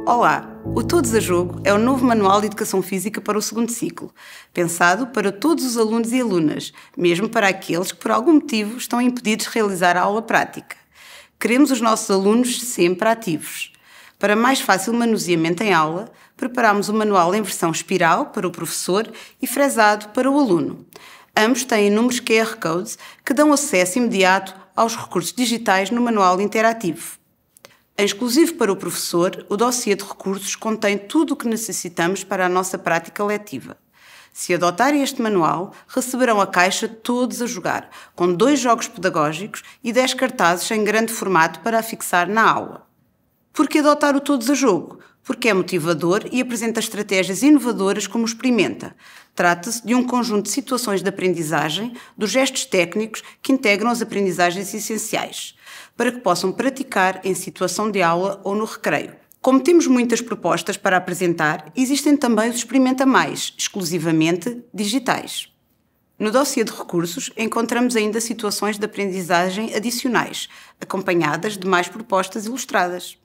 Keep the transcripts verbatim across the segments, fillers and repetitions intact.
Olá! O Todos a Jogo é o novo manual de Educação Física para o segundo ciclo, pensado para todos os alunos e alunas, mesmo para aqueles que por algum motivo estão impedidos de realizar a aula prática. Queremos os nossos alunos sempre ativos. Para mais fácil manuseamento em aula, preparamos o manual em versão espiral para o professor e fresado para o aluno. Ambos têm inúmeros Q R Codes que dão acesso imediato aos recursos digitais no manual interativo. Em exclusivo para o professor, o dossiê de recursos contém tudo o que necessitamos para a nossa prática letiva. Se adotarem este manual, receberão a caixa Todos a Jogar, com dois jogos pedagógicos e dez cartazes em grande formato para afixar na aula. Por que adotar o Todos a Jogo? Porque é motivador e apresenta estratégias inovadoras como experimenta. Trata-se de um conjunto de situações de aprendizagem, dos gestos técnicos que integram as aprendizagens essenciais, para que possam praticar em situação de aula ou no recreio. Como temos muitas propostas para apresentar, existem também os Experimenta Mais, exclusivamente digitais. No dossiê de recursos, encontramos ainda situações de aprendizagem adicionais, acompanhadas de mais propostas ilustradas.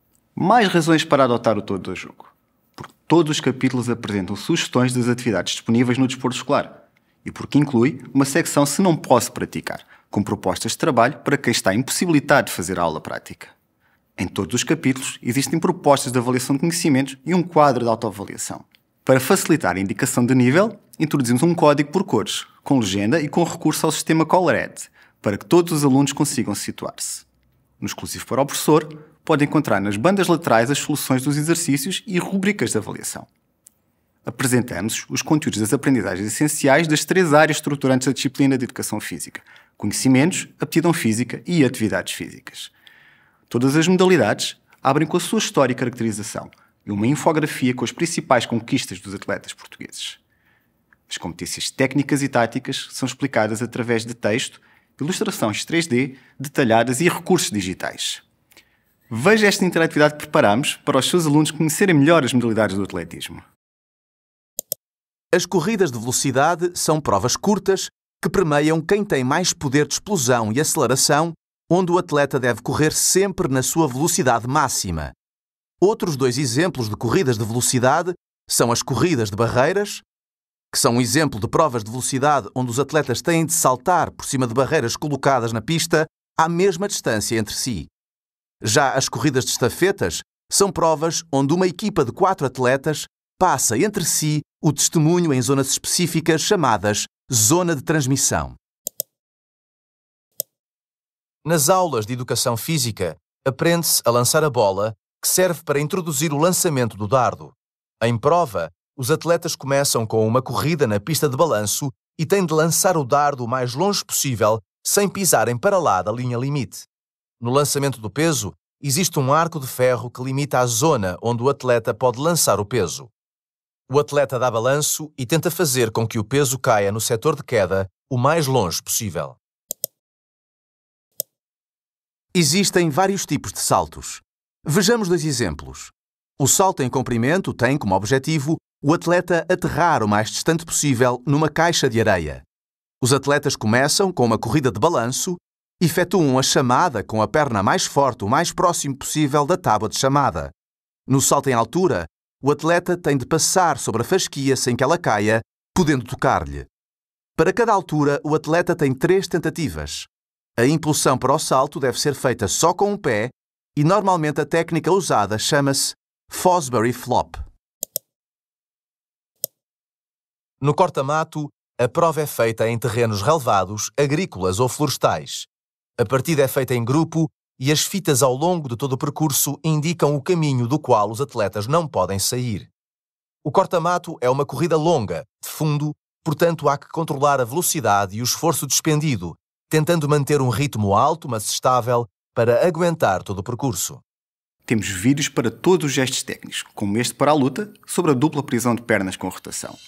Mais razões para adotar o Todos a Jogo. Porque todos os capítulos apresentam sugestões das atividades disponíveis no desporto escolar e porque inclui uma secção Se Não Posso Praticar, com propostas de trabalho para quem está impossibilitado de fazer a aula prática. Em todos os capítulos existem propostas de avaliação de conhecimentos e um quadro de autoavaliação. Para facilitar a indicação de nível, introduzimos um código por cores, com legenda e com recurso ao sistema Colored, para que todos os alunos consigam situar-se. No exclusivo para o professor, pode encontrar nas bandas laterais as soluções dos exercícios e rúbricas de avaliação. Apresentamos os conteúdos das aprendizagens essenciais das três áreas estruturantes da disciplina de Educação Física: conhecimentos, aptidão física e atividades físicas. Todas as modalidades abrem com a sua história e caracterização e uma infografia com as principais conquistas dos atletas portugueses. As competências técnicas e táticas são explicadas através de texto, ilustrações três D detalhadas e recursos digitais. Veja esta interatividade que preparamos para os seus alunos conhecerem melhor as modalidades do atletismo. As corridas de velocidade são provas curtas que premiam quem tem mais poder de explosão e aceleração, onde o atleta deve correr sempre na sua velocidade máxima. Outros dois exemplos de corridas de velocidade são as corridas de barreiras, que são um exemplo de provas de velocidade onde os atletas têm de saltar por cima de barreiras colocadas na pista à mesma distância entre si. Já as corridas de estafetas são provas onde uma equipa de quatro atletas passa entre si o testemunho em zonas específicas chamadas zona de transmissão. Nas aulas de Educação Física, aprende-se a lançar a bola, que serve para introduzir o lançamento do dardo. Em prova, os atletas começam com uma corrida na pista de balanço e têm de lançar o dardo o mais longe possível, sem pisarem para lá da linha limite. No lançamento do peso, existe um arco de ferro que limita a zona onde o atleta pode lançar o peso. O atleta dá balanço e tenta fazer com que o peso caia no setor de queda o mais longe possível. Existem vários tipos de saltos. Vejamos dois exemplos. O salto em comprimento tem como objetivo o atleta aterrar o mais distante possível numa caixa de areia. Os atletas começam com uma corrida de balanço, efetuam a chamada com a perna mais forte o mais próximo possível da tábua de chamada. No salto em altura, o atleta tem de passar sobre a fasquia sem que ela caia, podendo tocar-lhe. Para cada altura, o atleta tem três tentativas. A impulsão para o salto deve ser feita só com um pé e normalmente a técnica usada chama-se Fosbury Flop. No corta-mato, a prova é feita em terrenos relevados, agrícolas ou florestais. A partida é feita em grupo e as fitas ao longo de todo o percurso indicam o caminho do qual os atletas não podem sair. O corta-mato é uma corrida longa, de fundo, portanto há que controlar a velocidade e o esforço despendido, tentando manter um ritmo alto, mas estável, para aguentar todo o percurso. Temos vídeos para todos os gestos técnicos, como este para a luta, sobre a dupla prisão de pernas com rotação.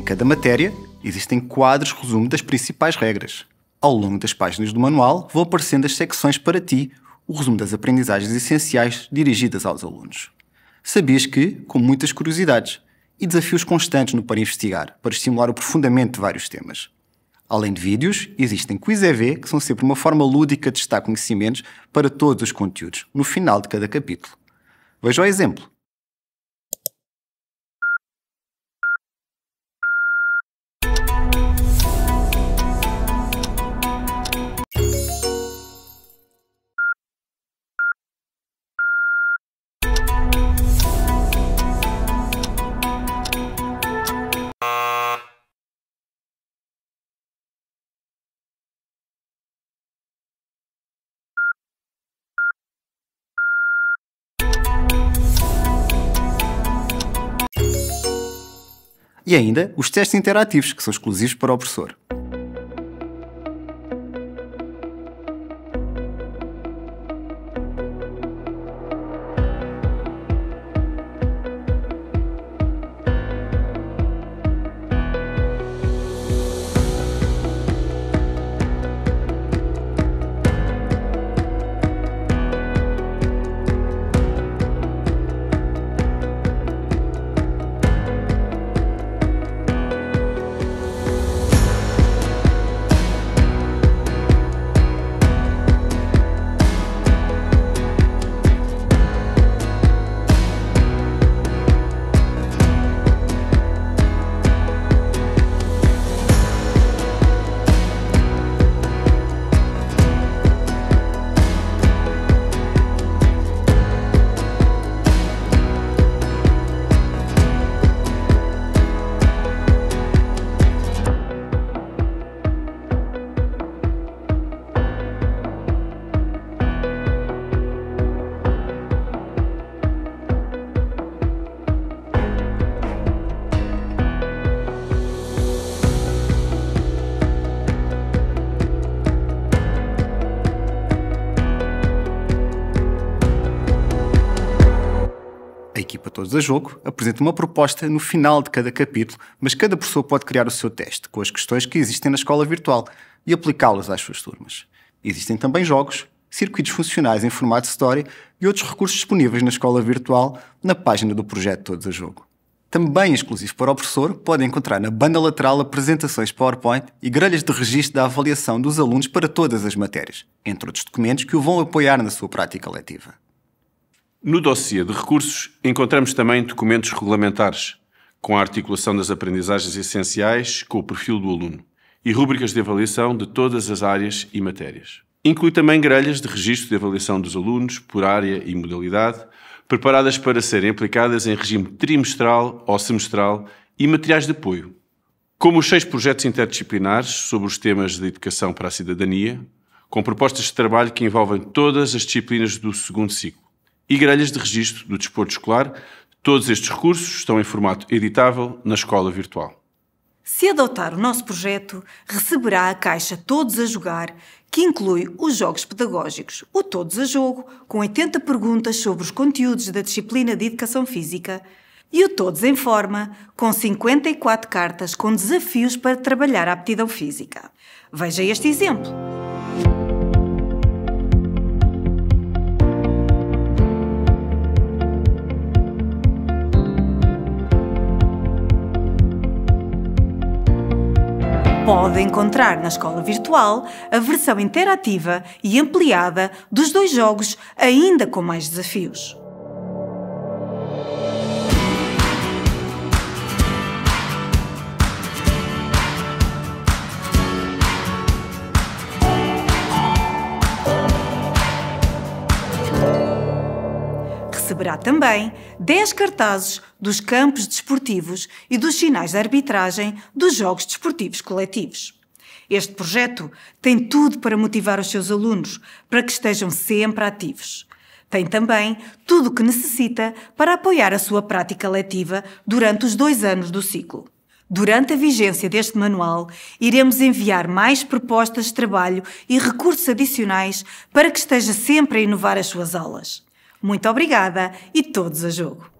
cada matéria, existem quadros resumo das principais regras. Ao longo das páginas do manual vão aparecendo as secções para ti, o resumo das aprendizagens essenciais dirigidas aos alunos. Sabias que, com muitas curiosidades e desafios constantes no para investigar, para estimular o aprofundamento de vários temas. Além de vídeos, existem quiz E V, que são sempre uma forma lúdica de testar conhecimentos para todos os conteúdos, no final de cada capítulo. Veja o exemplo. E ainda os testes interativos, que são exclusivos para o professor. A equipa Todos a Jogo apresenta uma proposta no final de cada capítulo, mas cada professor pode criar o seu teste com as questões que existem na escola virtual e aplicá-las às suas turmas. Existem também jogos, circuitos funcionais em formato Story e outros recursos disponíveis na escola virtual na página do projeto Todos a Jogo. Também exclusivo para o professor, podem encontrar na banda lateral apresentações PowerPoint e grelhas de registro da avaliação dos alunos para todas as matérias, entre outros documentos que o vão apoiar na sua prática letiva. No dossiê de recursos, encontramos também documentos regulamentares, com a articulação das aprendizagens essenciais com o perfil do aluno e rúbricas de avaliação de todas as áreas e matérias. Inclui também grelhas de registro de avaliação dos alunos por área e modalidade, preparadas para serem aplicadas em regime trimestral ou semestral e materiais de apoio, como os seis projetos interdisciplinares sobre os temas de educação para a cidadania, com propostas de trabalho que envolvem todas as disciplinas do segundo ciclo, e grelhas de registro do desporto escolar. Todos estes recursos estão em formato editável na escola virtual. Se adotar o nosso projeto, receberá a caixa Todos a Jogar, que inclui os jogos pedagógicos, o Todos a Jogo, com oitenta perguntas sobre os conteúdos da disciplina de Educação Física, e o Todos em Forma, com cinquenta e quatro cartas com desafios para trabalhar a aptidão física. Veja este exemplo. Pode encontrar na escola virtual a versão interativa e ampliada dos dois jogos, ainda com mais desafios. Receberá também dez cartazes dos campos desportivos e dos sinais de arbitragem dos jogos desportivos coletivos. Este projeto tem tudo para motivar os seus alunos, para que estejam sempre ativos. Tem também tudo o que necessita para apoiar a sua prática letiva durante os dois anos do ciclo. Durante a vigência deste manual, iremos enviar mais propostas de trabalho e recursos adicionais para que esteja sempre a inovar as suas aulas. Muito obrigada e todos a jogo!